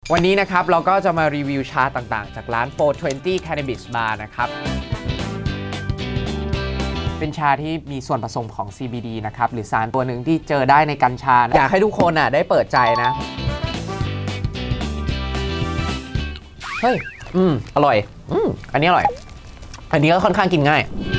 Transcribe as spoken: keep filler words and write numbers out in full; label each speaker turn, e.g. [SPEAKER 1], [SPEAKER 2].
[SPEAKER 1] วันนี้นะครับเราก็จะมารีวิวชาต่างๆจากร้านโฟร์ทเวนตี้ Cannabis Bar นะครับเป็นชาที่มีส่วนผสมของ ซี บี ดี นะครับหรือสารตัวหนึ่งที่เจอได้ในกัญชาอยากให้ทุกคนอ่ะได้เปิดใจนะเฮ้ยอืมอร่อยอืมอันนี้อร่อยอันนี้ก็ค่อนข้างกินง่าย